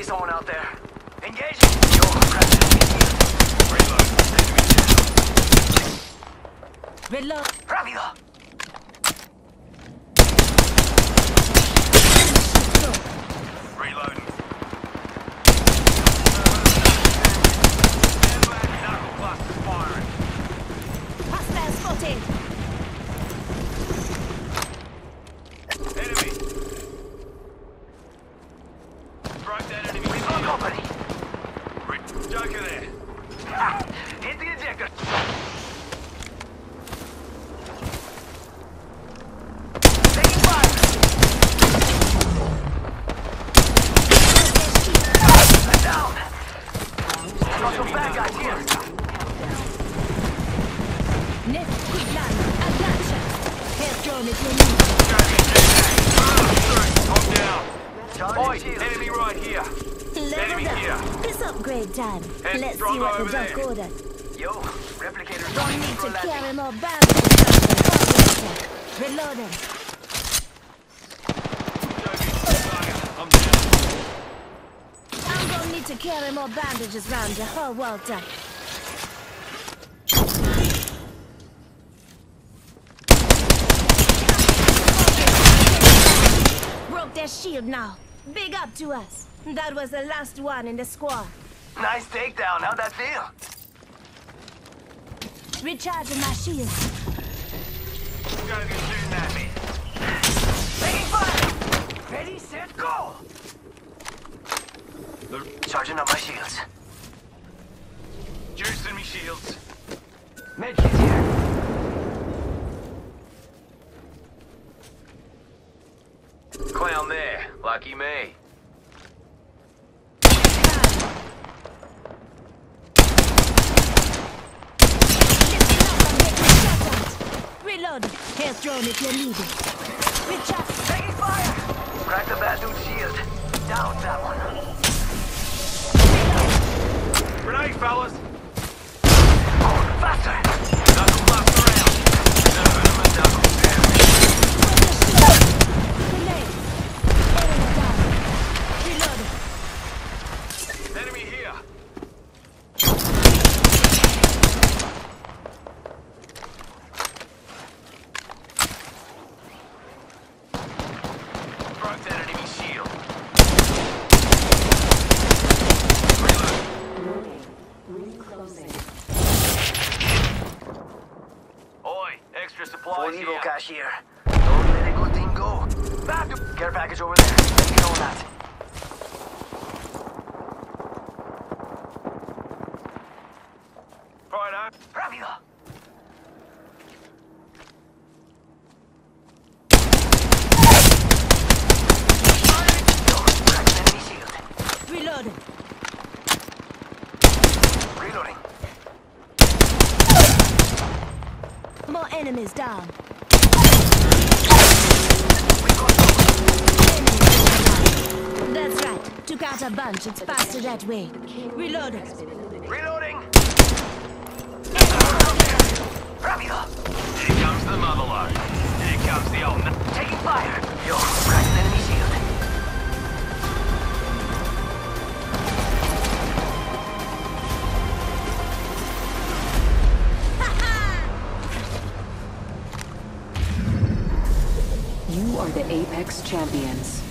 someone out there. Engaging! Yo, crash enemy shield. Reload. Enemy shield. Reload. Rápido! Reloading. Knuckle busters firing. Hostile spotted. Enemy. Strike that enemy. We've got company. Joker there. Ha! Hit the ejector. Taking fire. I'm down. Got some bad guys here. Net Quitland. Attention. Head drone is released. I'm down. Oi, enemy right here. Enemy Leveled here. up. It's upgrade time. Head Let's strong see what the over junk there. ordered. Yo, replicators Don't running need for to landing. carry more bandages. Reloading. I'm down. I'm gonna need to carry more bandages round the whole world done. Broke their shield now. Big up to us. That was the last one in the squad. Nice takedown. How'd that feel? Recharging my shield. Gotta get shooting at me. Taking fire! Ready, set, go! Charging up my shields. Juicing me shields. Medkit here. Clown there. Lucky me. Reload. Here's drone if you need it. Recharge. Taking fire! Crack the bad dude's shield. Down that one. Grenade, fellas! Faster! Knuckle blast around! Never him a knuckle, damn it. Grenade. Enemy down. Reload. Enemy here! Broke that enemy shield. Reload. Oi, extra supplies here. Evo cash here. Don't let a good thing go. Back to care package over there. Let's get on that. Righto. Rápido. Reloading. Reloading. More enemies down. That's right. Took out a bunch. It's faster that way. Reloading. Reloading. Rápido. Here comes the motherload. Here comes the old. Taking fire. Yo, crack an enemy shield. You are the Apex Champions.